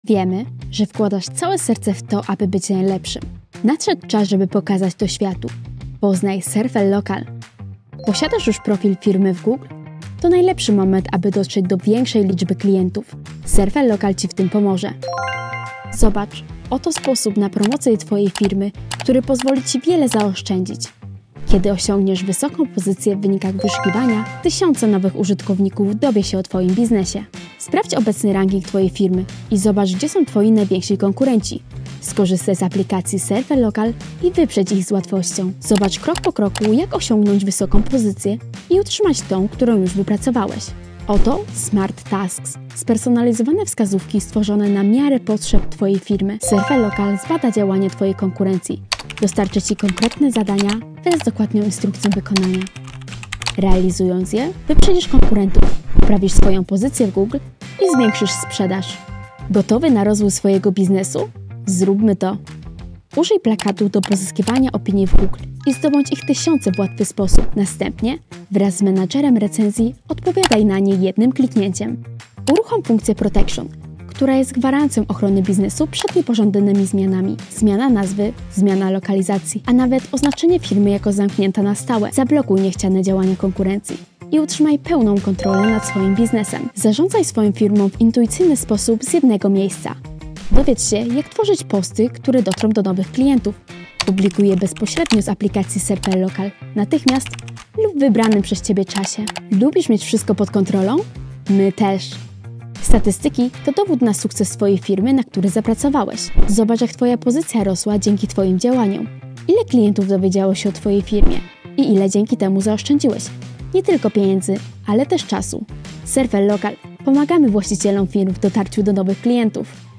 Wiemy, że wkładasz całe serce w to, aby być najlepszym. Nadszedł czas, żeby pokazać to światu. Poznaj Surfel Local. Posiadasz już profil firmy w Google? To najlepszy moment, aby dotrzeć do większej liczby klientów. Surfel Local Ci w tym pomoże. Zobacz, oto sposób na promocję Twojej firmy, który pozwoli Ci wiele zaoszczędzić. Kiedy osiągniesz wysoką pozycję w wynikach wyszukiwania, tysiące nowych użytkowników dowie się o Twoim biznesie. Sprawdź obecny ranking Twojej firmy i zobacz, gdzie są Twoi najwięksi konkurenci. Skorzystaj z aplikacji Surfel Local i wyprzedź ich z łatwością. Zobacz krok po kroku, jak osiągnąć wysoką pozycję i utrzymać tą, którą już wypracowałeś. Oto Smart Tasks. Spersonalizowane wskazówki stworzone na miarę potrzeb Twojej firmy. Surfel Local zbada działanie Twojej konkurencji. Dostarczy Ci konkretne zadania wraz z dokładną instrukcją wykonania. Realizując je, wyprzedzisz konkurentów, poprawisz swoją pozycję w Google i zwiększysz sprzedaż. Gotowy na rozwój swojego biznesu? Zróbmy to! Użyj plakatu do pozyskiwania opinii w Google i zdobądź ich tysiące w łatwy sposób. Następnie, wraz z menadżerem recenzji, odpowiadaj na nie jednym kliknięciem. Uruchom funkcję Protection, która jest gwarancją ochrony biznesu przed niepożądanymi zmianami. Zmiana nazwy, zmiana lokalizacji, a nawet oznaczenie firmy jako zamknięta na stałe. Zablokuj niechciane działania konkurencji i utrzymaj pełną kontrolę nad swoim biznesem. Zarządzaj swoją firmą w intuicyjny sposób z jednego miejsca. Dowiedz się, jak tworzyć posty, które dotrą do nowych klientów. Publikuj je bezpośrednio z aplikacji Surfel Local, natychmiast lub w wybranym przez Ciebie czasie. Lubisz mieć wszystko pod kontrolą? My też! Statystyki to dowód na sukces Twojej firmy, na który zapracowałeś. Zobacz, jak Twoja pozycja rosła dzięki Twoim działaniom. Ile klientów dowiedziało się o Twojej firmie i ile dzięki temu zaoszczędziłeś. Nie tylko pieniędzy, ale też czasu. Surfel Local. Pomagamy właścicielom firm w dotarciu do nowych klientów.